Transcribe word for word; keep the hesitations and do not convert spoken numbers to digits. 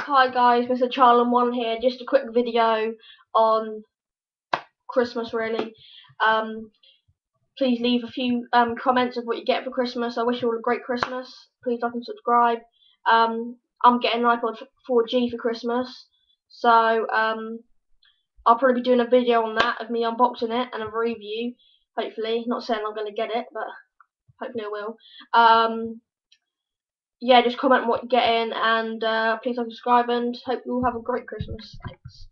Hi guys, Mister Charlan one here. Just a quick video on Christmas, really. Um, please leave a few um, comments of what you get for Christmas. I wish you all a great Christmas. Please like and subscribe. Um, I'm getting an iPod four G for Christmas, so um, I'll probably be doing a video on that of me unboxing it and a review. Hopefully, not saying I'm going to get it, but hopefully I will. Um, yeah, just comment what you're getting, and uh, please like and subscribe, and hope you all have a great Christmas. Thanks.